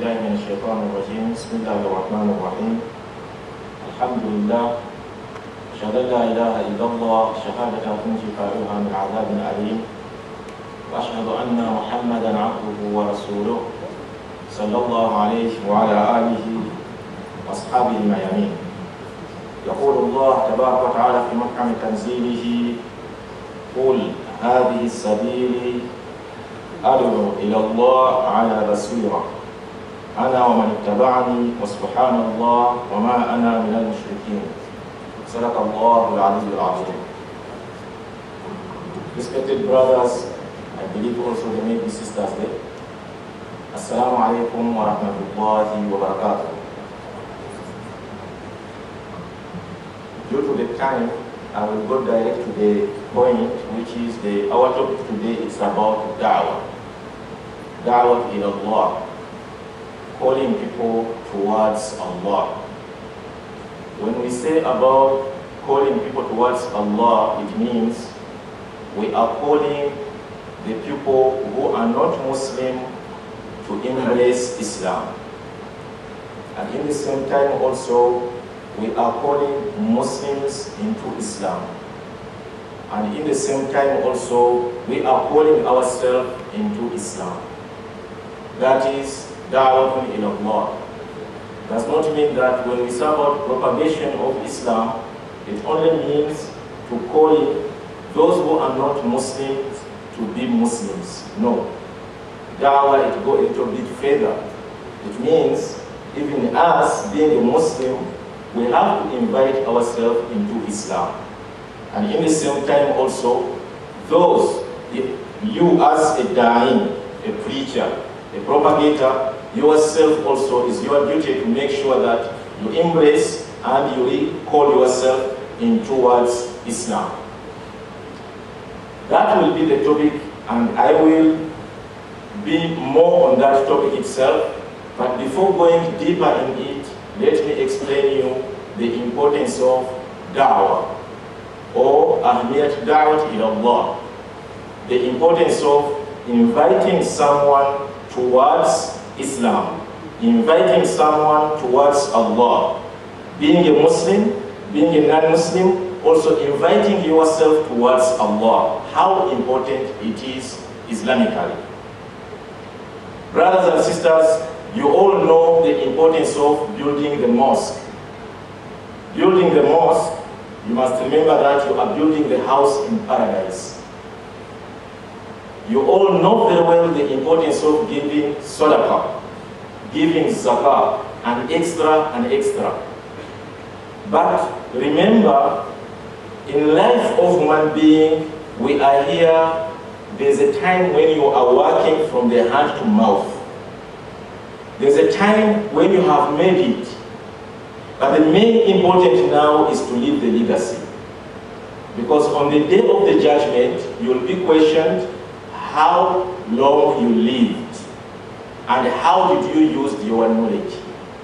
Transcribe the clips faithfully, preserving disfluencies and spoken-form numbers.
بالله من الشيطان الرجيم بسم الله الرحمن الرحيم الحمد لله أشهد أن لا إله إلا الله شهادة تنجي فاعلها من عذاب أليم وأشهد أن محمدا عبده ورسوله صلى الله عليه وعلى آله وأصحابه الميامين. يقول الله تبارك وتعالى في محكم تنزيله قل هذه السبيل أدعو إلى الله على بصيرة أنا ومن اتبعني وسبحان الله وما أنا من المشركين. صدق الله العلي العظيم. Respected brothers, I believe also there may be sisters there. Assalamu alaikum wa rahmatullahi wa barakatuh. Due to the time, I will go direct to the point, which is the our topic today. It's about da'wah. Da'wah ila Allah, calling people towards Allah. When we say about calling people towards Allah, it means we are calling the people who are not Muslim to embrace Islam. And in the same time also, we are calling Muslims into Islam. And in the same time also, we are calling ourselves into Islam. That is da'wah ila Allah. Does not mean that when we say about propagation of Islam, it only means to call those who are not Muslims to be Muslims. No. Da'wah, it goes a little bit further. It means even us being a Muslim, we have to invite ourselves into Islam. And in the same time also, those, you as a da'in, a preacher, a propagator, yourself also is your duty to make sure that you embrace and you call yourself in towards Islam. That will be the topic, and I will be more on that topic itself. But before going deeper in it, let me explain you the importance of da'wah, or ahmiyat da'wat ila Allah. The importance of inviting someone towards Islam, inviting someone towards Allah. Being a Muslim, being a non-Muslim, also inviting yourself towards Allah. How important it is Islamically. Brothers and sisters, you all know the importance of building the mosque. Building the mosque, you must remember that you are building the house in paradise. You all know very well the importance of giving sadaqah, giving zakah, and extra and extra. But remember, in life of human being, we are here, there's a time when you are working from the hand to mouth. There's a time when you have made it. But the main important now is to leave the legacy. Because on the day of the judgment, you'll be questioned how long you lived and how did you use your knowledge.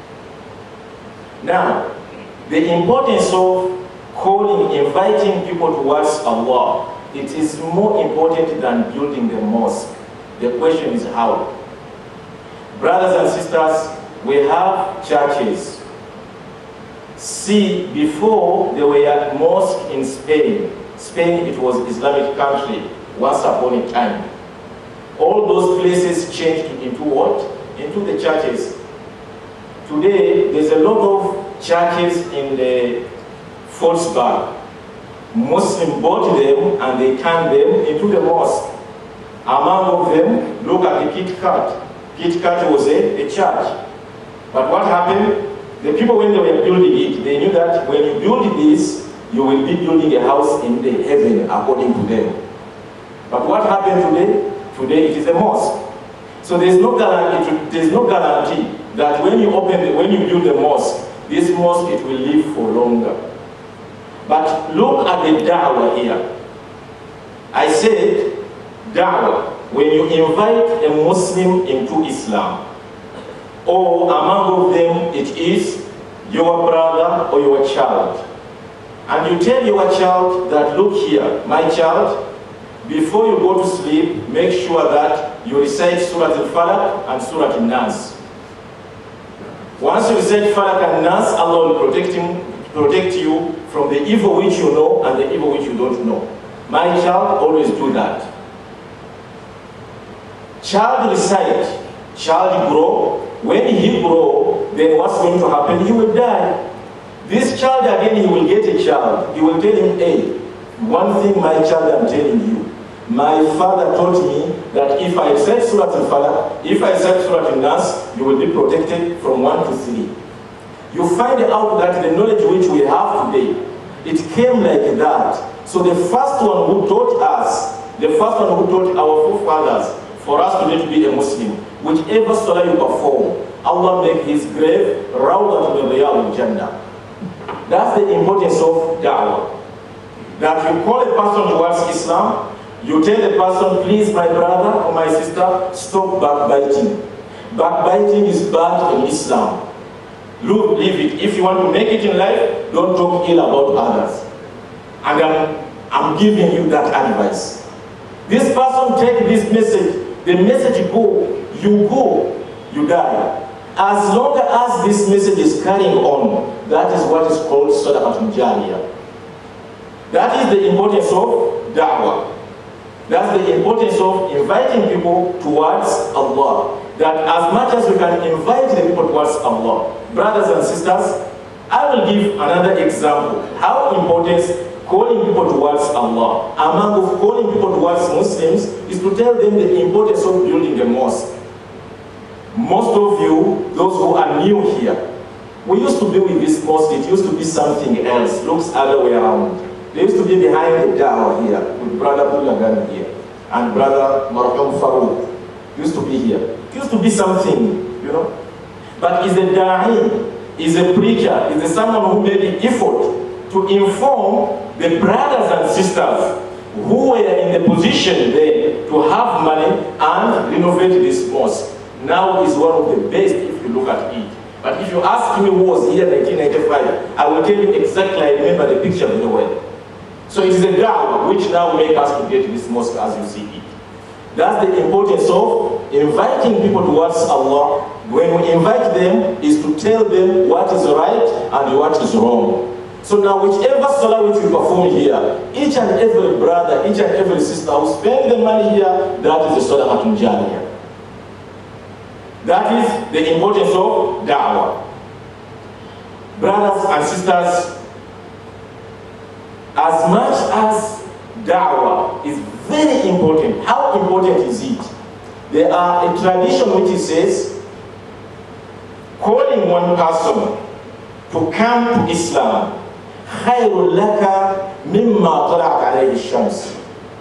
Now, the importance of calling, inviting people towards Allah, it is more important than building the mosque. The question is how. Brothers and sisters, we have churches. See, before there were mosques in Spain. Spain, it was Islamic country once upon a time. All those places changed into what? Into the churches. Today, there's a lot of churches in the Volkswagen. Muslims bought them and they turned them into the mosque. Among of them, look at the Kit Kat. Kit Kat was a, a church. But what happened? The people, when they were building it, they knew that when you build this, you will be building a house in the heaven, according to them. But what happened today? Today it is a mosque. So there's no guarantee, there's no guarantee that when you open, the, when you build the mosque, this mosque, it will live for longer. But look at the da'wah here. I said, da'wah, when you invite a Muslim into Islam, or among of them it is your brother or your child, and you tell your child that, look here, my child, before you go to sleep, make sure that you recite Surah Al-Falaq and Surah Al-Nas. Once you recite Falak and Nas, Allah will protect, him, protect you from the evil which you know and the evil which you don't know. My child, always do that. Child recite, child grow. When he grow, then what's going to happen? He will die. This child again, he will get a child. He will tell him, hey, one thing my child, I'm telling you. My father taught me that if I recite Surah Al-Falaq, if I recite Surah Al-Nas, you will be protected from one to three. You find out that the knowledge which we have today, it came like that. So the first one who taught us, the first one who taught our forefathers, for us today to be a Muslim, whichever salah you perform, Allah make his grave rawdat min riyadil Jannah. That's the importance of da'wah. That you call a person towards Islam, you tell the person, please my brother or my sister, stop backbiting. Backbiting is bad in Islam. Look, leave it. If you want to make it in life, don't talk ill about others. And I'm, I'm giving you that advice. This person take this message, the message go, you go, you die. As long as this message is carrying on, that is what is called Sadaqatun Jariyah. That is the importance of da'wah. That's the importance of inviting people towards Allah. That as much as we can invite the people towards Allah. Brothers and sisters, I will give another example. How important calling people towards Allah, among of calling people towards Muslims, is to tell them the importance of building a mosque. Most of you, those who are new here, we used to be with this mosque, it used to be something else, looks other way around. They used to be behind the tower here, with Brother Bulagan here, and Brother Marhum Farouk. Used to be here. It used to be something, you know. But is a da'i, is a preacher, is a someone who made the effort to inform the brothers and sisters who were in the position there to have money and renovate this mosque. Now is one of the best if you look at it. But if you ask me who was here in nineteen ninety-five, I will tell you exactly, I remember the picture very well. So it is a da'wah which now make us to get this mosque as you see it. That's the importance of inviting people towards Allah. When we invite them, is to tell them what is right and what is wrong. So now whichever salah which we perform here, each and every brother, each and every sister who spend the money here, that is the Sadaqatun Jariyah. That is the importance of da'wah. Brothers and sisters, as much as da'wah is very important, how important is it? There are a tradition which says, calling one person to come to Islam, خَيْرٌ لَكَ مِمَّا طَلَعَتْ عَلَيْهِ الشَّمْسِ.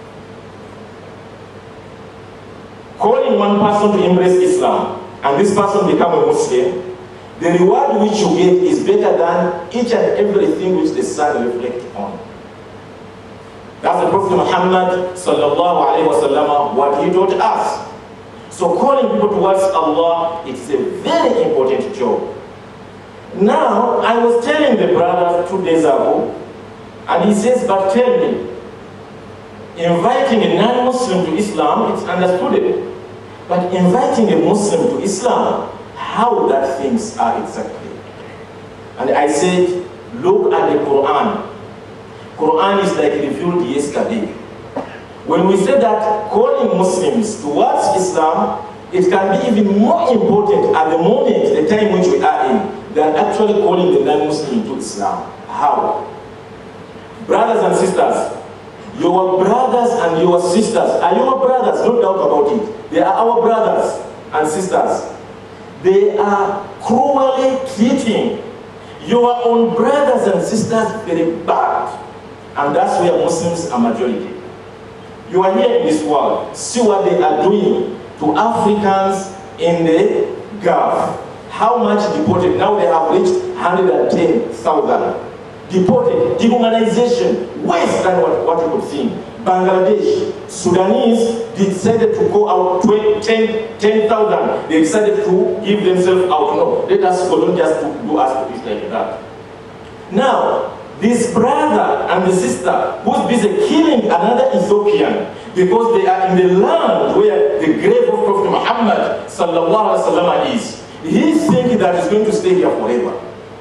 Calling one person to embrace Islam, and this person become a Muslim, the reward which you get is better than each and everything which the sun reflects on. That's the Prophet Muhammad sallallahu alayhi wa sallam, what he taught us. So calling people towards Allah, it's a very important job. Now, I was telling the brother two days ago, and he says, but tell me, inviting a non-Muslim to Islam, it's understood. But inviting a Muslim to Islam, how that things are exactly. And I said, look at the Quran. Quran is like revealed yesterday. When we say that calling Muslims towards Islam, it can be even more important at the moment, the time which we are in, than actually calling the non-Muslim to Islam. How? Brothers and sisters, your brothers and your sisters are your brothers, no doubt about it. They are our brothers and sisters. They are cruelly treating your own brothers and sisters very bad. And that's where Muslims are majority. You are here in this world, see what they are doing to Africans in the Gulf. How much deported? Now they have reached one hundred ten thousand. Deported, dehumanization, worse than what, what you could think. Bangladesh, Sudanese decided to go out ten thousand. They decided to give themselves out. No, let us go, don't just do, do us this like that. Now, this brother and the sister who's busy killing another Ethiopian because they are in the land where the grave of Prophet Muhammad sallallahu alaihi wasallam is. he thinks that he's going to stay here forever.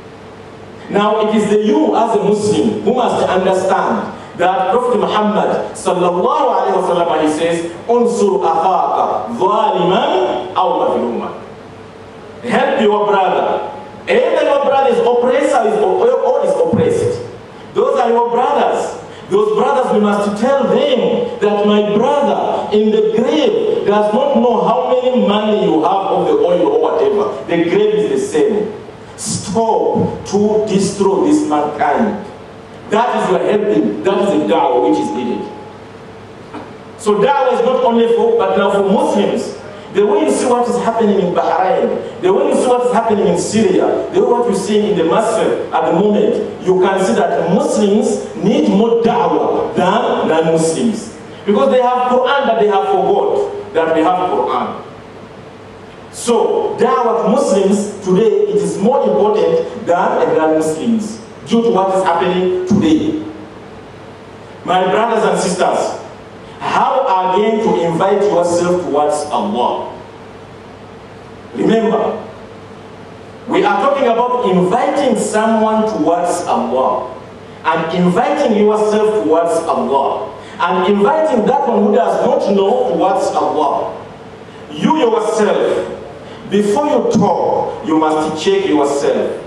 Now it is the you as a Muslim who must understand that Prophet Muhammad sallallahu alayhi wa sallam, he says, "Unsur akhaka zaliman aw mazluman." Help your brother. Either your brother is oppressed or is oppressed. Those are your brothers. Those brothers, we must tell them that my brother in the grave does not know how many money you have of the oil or whatever. The grave is the same. Stop to destroy this mankind. That is your helping. That is the da'wah which is needed. So da'wah is not only for, but now for Muslims. The way you see what is happening in Bahrain, the way you see what is happening in Syria, the way what you see in the Masjid at the moment, you can see that Muslims need more da'wah than non-Muslims. Because they have Quran that they have forgot that we have Quran. So, da'wah to Muslims today, it is more important than non-Muslims due to what is happening today. My brothers and sisters, how again to invite yourself towards Allah? Remember, we are talking about inviting someone towards Allah, and inviting yourself towards Allah, and inviting that one who does not know towards Allah. You yourself, before you talk, you must check yourself.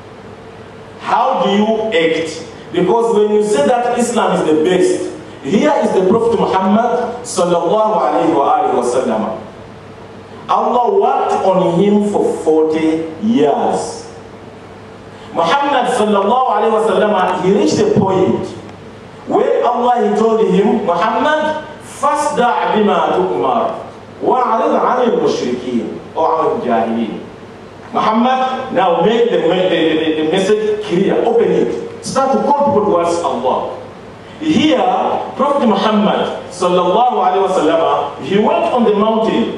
How do you act? Because when you say that Islam is the best, here is the Prophet Muhammad sallallahu alayhi wa sallam. Allah worked on him for forty years. Muhammad sallallahu alayhi wa sallam, he reached a point where Allah he told him, Muhammad, fasda' bima tu'mar wa'arid 'anil mushrikeen or 'anil jahilin. Muhammad, now make the, the, the, the message clear, open it. Start to call people towards Allah. Here, Prophet Muhammad sallallahu alaihi wasallam, he went on the mountain,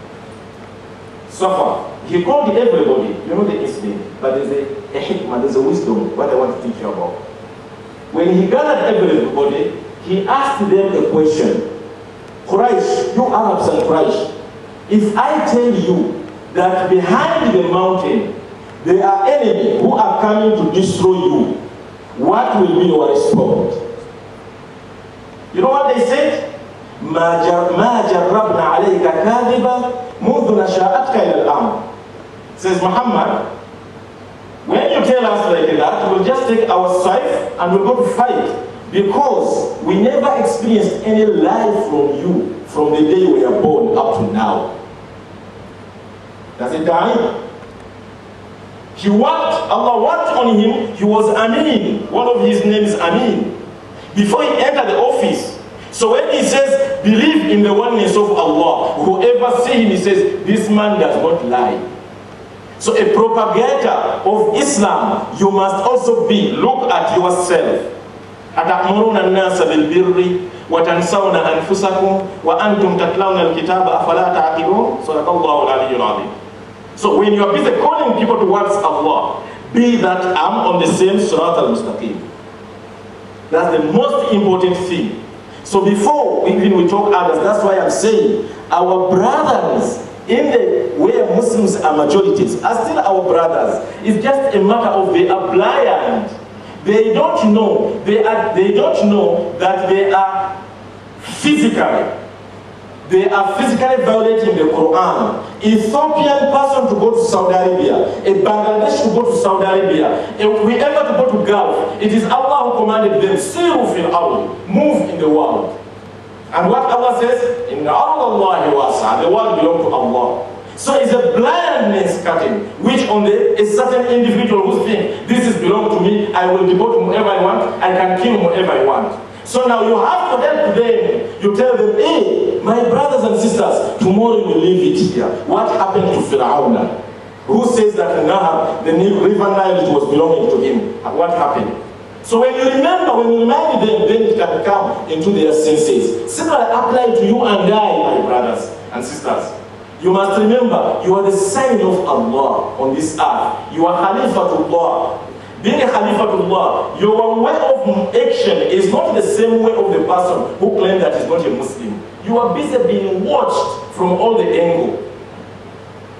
Safa. He called everybody. You know the incident, but there's a, a hikmah, there's a wisdom, what I want to teach you about. When he gathered everybody, he asked them a question. Quraysh, you Arabs and Quraysh, if I tell you that behind the mountain there are enemies who are coming to destroy you, what will be your response? You know what they said? ما جربنا عليك كاذبا منذ نشأتك إلى الآن. Says Muhammad, when you tell us like that, we'll just take our scythe and we'll go to fight, because we never experienced any life from you from the day we were born up to now. Does it die? He worked, Allah worked on him. He was Amin. One of his names is Amin. Before he entered the office. So when he says, believe in the oneness of Allah, whoever sees him, he says, this man does not lie. So a propagator of Islam, you must also be, look at yourself. أتأمرون الناس بالبر وتنسون أنفسكم وأنتم تتلون الكتاب أفلا تعقلون صدق الله العلي العظيم. So when you are busy calling people towards Allah, be that I'm on the same Surat al-Mustaqim. That's the most important thing. So before even we talk others, that's why I'm saying our brothers in the where Muslims are majorities are still our brothers. It's just a matter of they are blind. They don't know. They are. They don't know that they are physically. They are physically violating the Quran. Ethiopian person to go to Saudi Arabia, a Bangladesh to go to Saudi Arabia, a whoever to go to Gulf. It is Allah who commanded them, Siru fil ard, move in the world. And what Allah says, Inna Allahi wasa, the world belongs to Allah. So it's a blindness cutting, which on the a certain individual who thinks this is belong to me, I will deport whoever I want, I can kill whoever I want. So now you have to help them. You tell them, hey, my brothers and sisters, tomorrow you will leave it here. What happened to Fir'aun? Who says that Nahar, the river Nile, was belonging to him? What happened? So when you remember, when you remind them, then it can come into their senses. Similarly, apply to you and I, my brothers and sisters. You must remember, you are the sign of Allah on this earth. You are Khalifatullah. Being a Khalifatullah, your way of action is not the same way of the person who claims that he's not a Muslim. You are busy being watched from all the angles.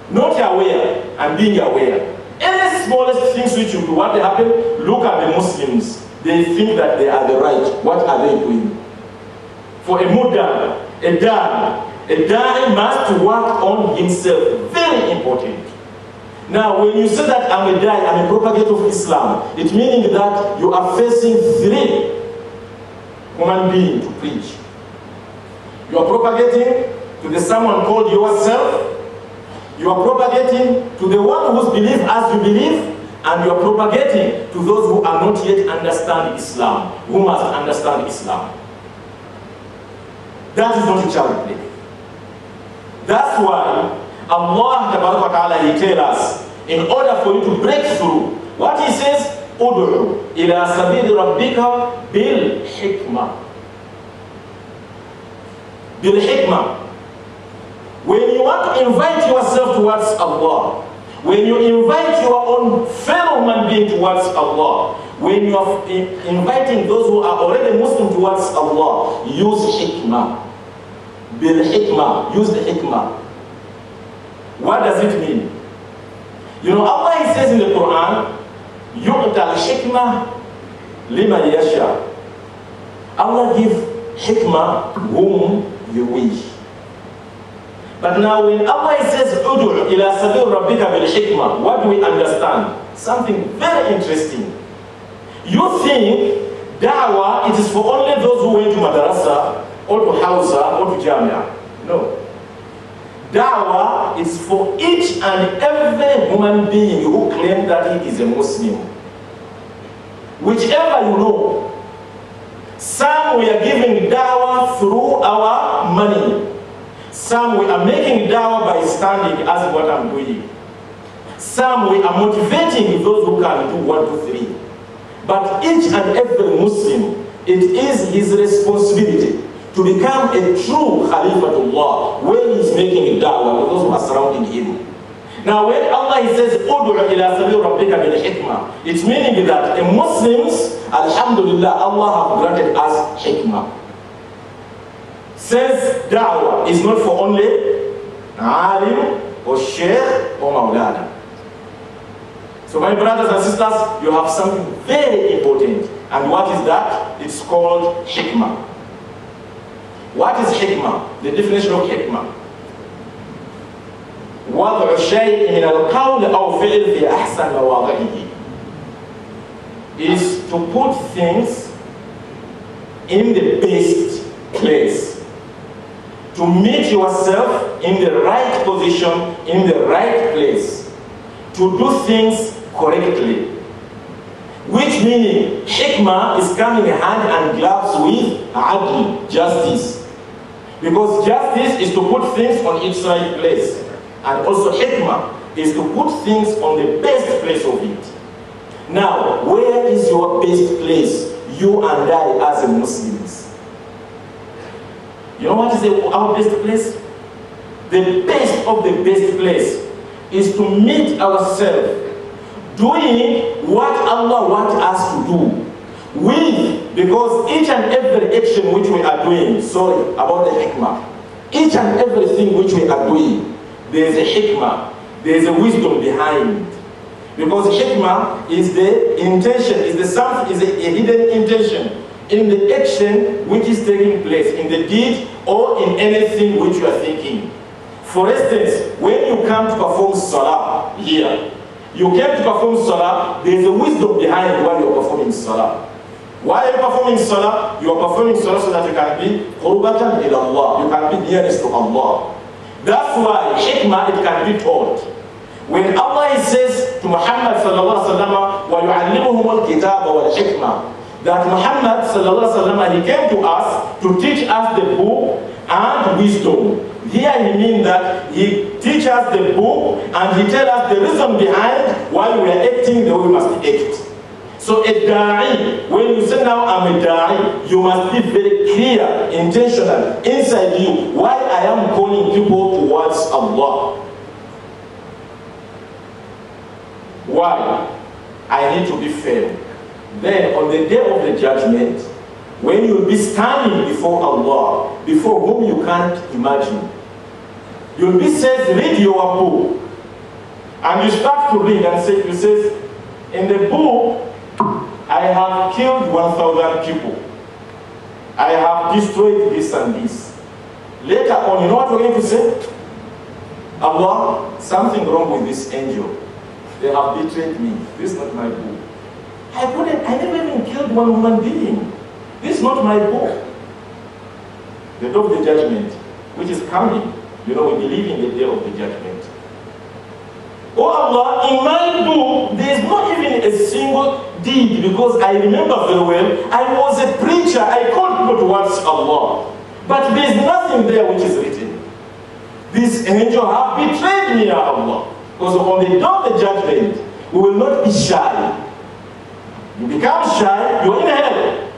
Not aware and being aware. Any smallest things which you do, what they happen, look at the Muslims. They think that they are the right. What are they doing? For a mudar, a da'i, a da'i must work on himself. Very important. Now, when you say that I'm a da'i, I'm a propagator of Islam, it meaning that you are facing three human beings to preach. You are propagating to the someone called yourself. You are propagating to the one who believes as you believe, and you are propagating to those who are not yet understand Islam, who must understand Islam. That is not a child play. That's why Allah Ta'ala, He tells us, in order for you to break through, what He says, Ud'u ila sabili rabbika bil hikmah. Bil hikmah. When you want to invite yourself towards Allah, when you invite your own fellow human being towards Allah, when you are inviting those who are already Muslim towards Allah, use hikmah. Bil hikmah. Use the hikmah. What does it mean? You know, Allah He says in the Quran, yu'tal hikmah liman yasha. Allah give hikmah whom you wish. But now when Allah says, Udu' ila sabil rabbika bil hikmah, what do we understand? Something very interesting. You think da'wah, it is for only those who went to madrasa, or to hausa, or to jamia. No. Da'wah is for each and every human being who claims that he is a Muslim. Whichever you know. Some we are giving da'wah through our money. Some we are making da'wah by standing as what I'm doing. Some we are motivating those who can do one, two, three. But each and every Muslim, it is his responsibility to become a true Khalifatullah when he's making da'wah to those who are surrounding him. Now when Allah He says, Udu'a ila sabil rabbika bil hikmah, it's meaning that the Muslims, alhamdulillah, Allah have granted us hikmah. Says da'wah is not for only alim or sheikh or maulana. So my brothers and sisters, you have something very important. And what is that? It's called hikmah. What is hikmah? The definition of hikmah. وضع شيء من القول أو فعل في أحسن مواضعه is to put things in the best place. To meet yourself in the right position, in the right place. To do things correctly. Which meaning, hikmah is coming hand and gloves with adl, justice. Because justice is to put things on its right place. And also hikmah is to put things on the best place of it. Now, where is your best place, you and I as Muslims? You know what is the, our best place? The best of the best place is to meet ourselves doing what Allah wants us to do. With, because each and every action which we are doing, sorry, about the hikmah, each and everything which we are doing, there is a hikmah, there is a wisdom behind. Because hikmah is the intention, is the something, is a, a hidden intention in the action which is taking place, in the deed or in anything which you are thinking. For instance, when you come to perform salah here, you came to perform salah, there is a wisdom behind why you are performing salah. Why are you performing salah? You are performing salah so that you can be qurbatan ila Allah, you can be nearest to Allah. That's why hikmah, it can be taught. When Allah says to Muhammad sallallahu alaihi wasallam, وَيُعَلِّمُهُمُ الْكِتَابَ وَالْحِكْمَةِ, that Muhammad sallallahu alaihi wasallam, he came to us to teach us the book and wisdom. Here he means that he teaches us the book and he tells us the reason behind why we are acting the way we must act. So a da'i, when you say now I'm a da'i, you must be very clear, intentional, inside you, why I am calling people towards Allah. Why? I need to be fair. Then on the day of the judgment, when you will be standing before Allah, before whom you can't imagine, you will be said, read your book. And you start to read and say, you says, in the book, I have killed one thousand people. I have destroyed this and this. Later on, you know what we're going to say? Allah, something wrong with this angel. They have betrayed me. This is not my book. I couldn't, I never even killed one human being. This is not my book. The day of the judgment, which is coming. You know, we believe in the day of the judgment. Oh Allah, in my book, there is not even a single deed, because I remember very well, I was a preacher, I called people towards Allah. But there is nothing there which is written. This angel have betrayed me, Ya Allah. Because on the day of the judgment, we will not be shy. You become shy, you're in hell.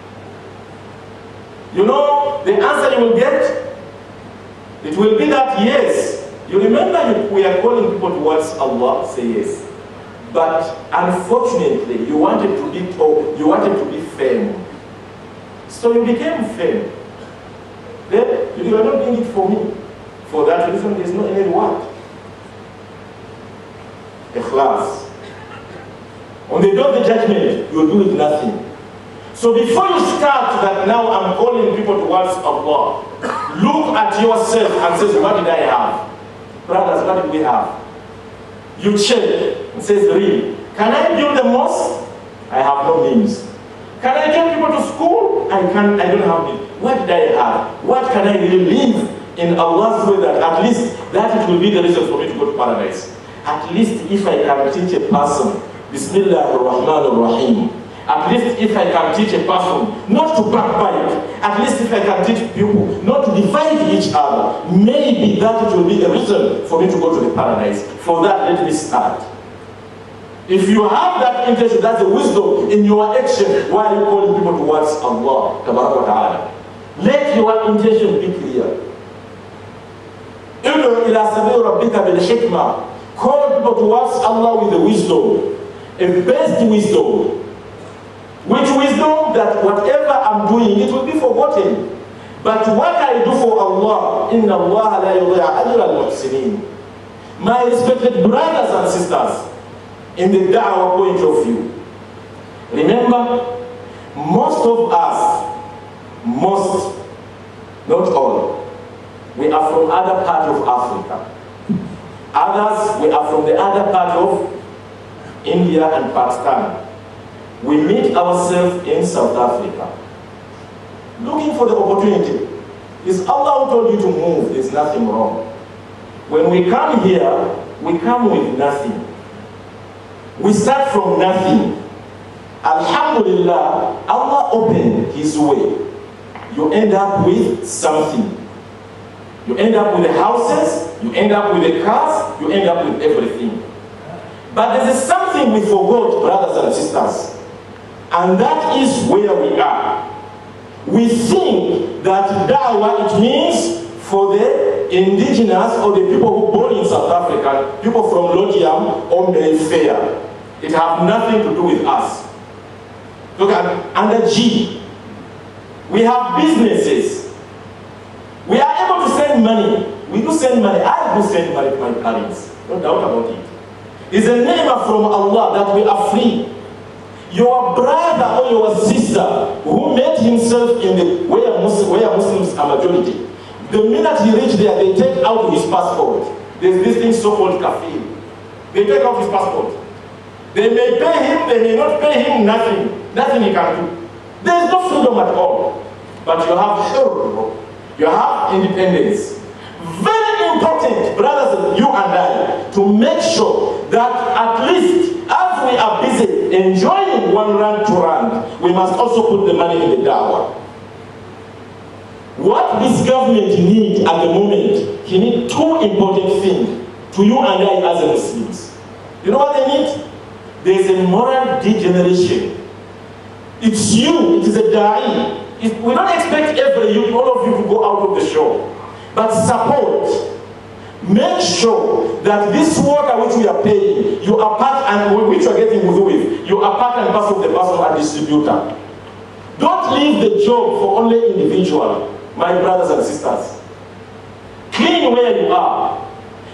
You know the answer you will get? It will be that yes. You remember we are calling people towards Allah, say yes. But unfortunately, you wanted to be told, you wanted to be fame. So you became fame. Then you are not doing it for me. For that reason, there is no any reward. Ikhlas. On the day of the judgment, you will do with nothing. So before you start that now I'm calling people towards Allah, look at yourself and say, what did I have? Brothers, what did we have? You check and says, really, can I build a mosque? I have no means. Can I take people to school? I can't, I don't have it. What did I have? What can I really live in Allah's way that at least that it will be the reason for me to go to paradise? At least if I can teach a person, Bismillah ar-Rahman ar-Rahim. At least if I can teach a person not to backbite, at least if I can teach people not to divide each other, maybe that it will be a reason for me to go to the paradise. For that, let me start. If you have that intention, that's the wisdom in your action while you calling people towards Allah, Tabaraka wa Ta'ala. Let your intention be clear. Ud'u ila sabil rabbika bil hikmah. Call people towards Allah with the wisdom, a best wisdom. Which wisdom that whatever I'm doing, it will be forgotten. But what I do for Allah, inna Allah la yudhi'a ajra al-muhsinin. My respected brothers and sisters, in the da'wah point of view, remember, most of us, most, not all, we are from other part of Africa. Others, we are from the other part of India and Pakistan. We meet ourselves in South Africa, looking for the opportunity. It's Allah who told you to move, there's nothing wrong. When we come here, we come with nothing. We start from nothing. Alhamdulillah, Allah opened His way. You end up with something. You end up with the houses, you end up with the cars, you end up with everything. But there is something we forgot, brothers and sisters. And that is where we are. We think that da'wah, it means for the indigenous or the people who born in South Africa, people from Lodiam or Mayfair. It has nothing to do with us. Look at under G. We have businesses. We are able to send money. We do send money. I do send money to my parents. No doubt about it. It's a name from Allah that we are free. Your brother or your sister who met himself in the where Muslims, where Muslims are majority, the minute he reached there, they take out his passport. There's this thing so-called kafir. They take out his passport. They may pay him, they may not pay him, nothing. Nothing he can do. There's no freedom at all. But you have hurr, you have independence. Very important, brothers, you and I, to make sure that at least as we are busy enjoying one rand to rand, we must also put the money in the dawah. What this government needs at the moment, he needs two important things to you and I as Muslims. You know what they need? There is a moral degeneration. It's you, it is a da'i. It, we don't expect every you, all of you to go out of the show. But support. Make sure that this water which we are paying, you are part and which you are getting wudu with, you are part and parcel of the person and distributor. Don't leave the job for only individual, my brothers and sisters. Clean where you are.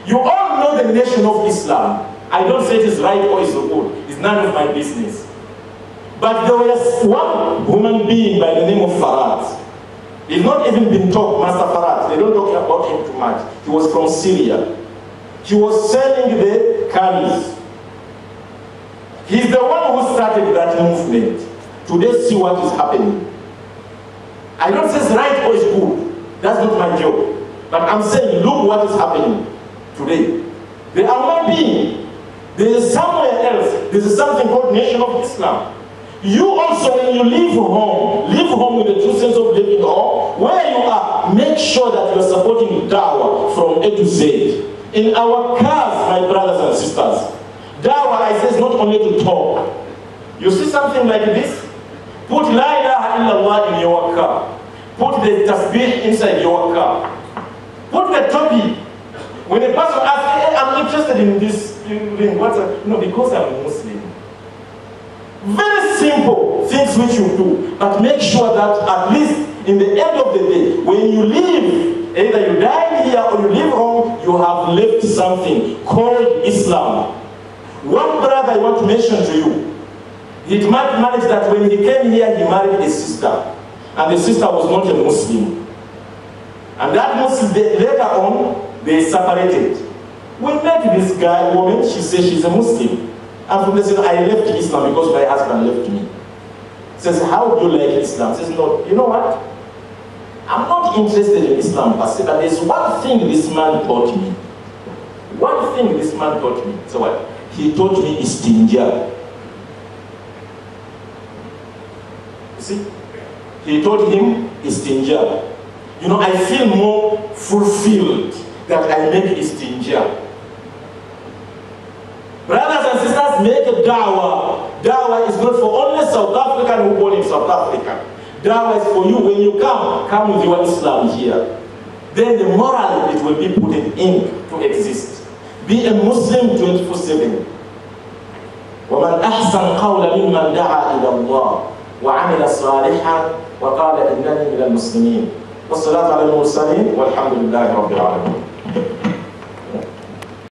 You all know the nation of Islam. I don't say it is right or is good. It's none of my business. But there was one human being by the name of Farad. He's not even been talked, Master Farad. They don't talk about him too much. He was from Syria. He was selling the camels. He's the one who started that movement. Today, see what is happening. I don't say it's right or it's good. That's not my job. But I'm saying, look what is happening today. They are not being. There is somewhere else. There is something called Nation of Islam. You also, when you leave home, leave home with the true sense of living home. Where you are, make sure that you are supporting dawah from A to Z. In our cars, my brothers and sisters, dawah, I say, is not only to talk. You see something like this? Put La ilaha illallah in your car. Put the tasbih inside your car. Put the topi. When a person asks, hey, I'm interested in this thing, what's a, no, because I'm a Muslim. Very simple things which you do, but make sure that at least in the end of the day, when you leave, either you die here or you leave home, you have left something called Islam. One brother I want to mention to you, he managed that when he came here, he married a sister, and the sister was not a Muslim. And that Muslim, later on, they separated. We met this guy, woman, she says she's a Muslim. And from this, I left Islam because my husband left me. Says, how do you like Islam? Says, no, you know what? I'm not interested in Islam per se, but there's one thing this man taught me. One thing this man taught me. So what? He taught me istinja. You see? He taught him istinja. You know, I feel more fulfilled that I make istinja. Brothers and sisters, make a dawah. Dawah is not for only South African who born in South Africa. Dawah is for you. When you come, come with your Islam here. Then the moral it will be put in to exist. Be a Muslim twenty-four seven. وَمَنْ أَحْسَنْ قَوْلًا مِمَّنْ دَعَا إِلَى اللَّهِ وَعَمِلَ صَالِحًا وَقَالَ إِنَّنِي مِنَ الْمُسْلِمِينَ وَالصَّلَاةُ عَلَى الْمُرْسَلِينَ وَالْحَمْدُ لِلَّهِ رَبِّ الْعَالَمِينَ.